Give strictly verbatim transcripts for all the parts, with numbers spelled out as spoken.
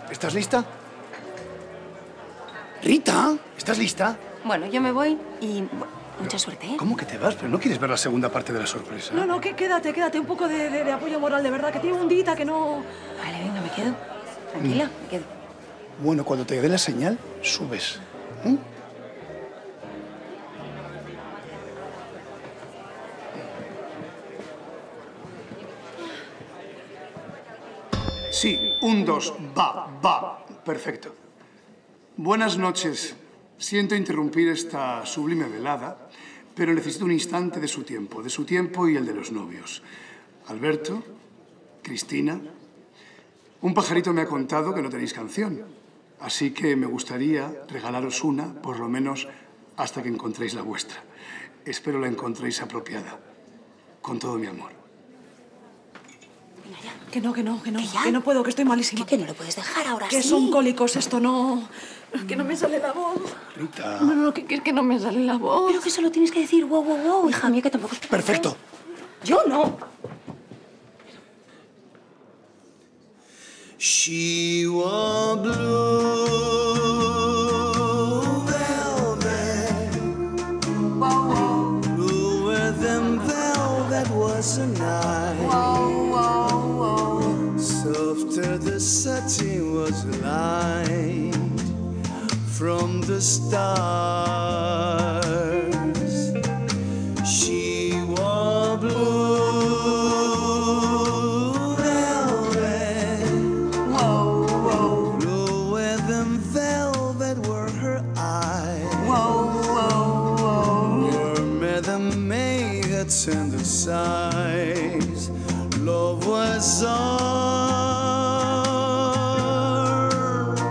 ¿Estás lista? Rita, ¿estás lista? Bueno, yo me voy y bueno, mucha suerte, ¿eh? ¿Cómo que te vas? ¿Pero no quieres ver la segunda parte de la sorpresa? No, no, que quédate, quédate. Un poco de, de, de apoyo moral, de verdad, que tiene un dita que no... Vale, venga, me quedo. Tranquila, Mm. me quedo. Bueno, cuando te dé la señal, subes. ¿Mm? Sí, un, dos, va, va. Perfecto. Buenas noches. Siento interrumpir esta sublime velada, pero necesito un instante de su tiempo, de su tiempo y el de los novios. Alberto, Cristina, un pajarito me ha contado que no tenéis canción, así que me gustaría regalaros una, por lo menos hasta que encontréis la vuestra. Espero la encontréis apropiada. Con todo mi amor. Que no, que no, que no. ¿Que ya? Que no puedo, que estoy malísima. ¿Qué, que no lo puedes dejar ahora Que sí? son cólicos, esto no... Que no me sale la voz. Rita. No, no, que, que, que no me sale la voz. Pero que solo tienes que decir wow, wow, wow, hija mía, que tampoco es... Perfecto. Yo no. She wore blue velvet, bluer than velvet was the night. Softer the satin was light from the stars. She wore blue. And the sighs, love was ours,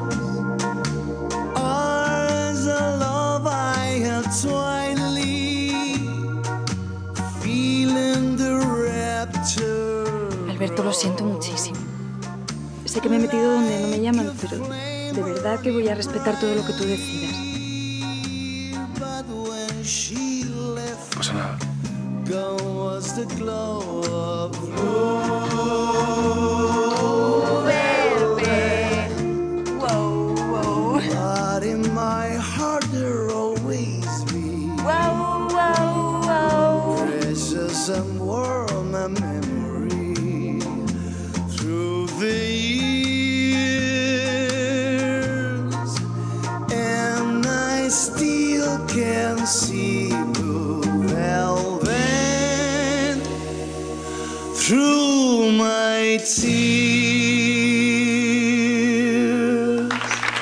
ours a love I held tightly, feeling the rapture. Alberto, lo siento muchísimo. Sé que me he metido donde no me llaman, pero de verdad que voy a respetar todo lo que tú decidas. No pasa nada. Was the glow of blue velvet. Wow, wow. But in my heart there'll always be Wow, wow, wow. precious and warm a memory through the years, and I still can see blue velvet through my tears.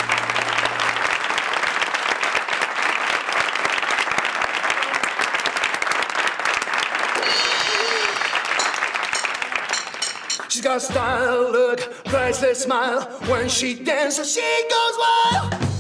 She's got a style, look, priceless smile. When she dances, she goes wild.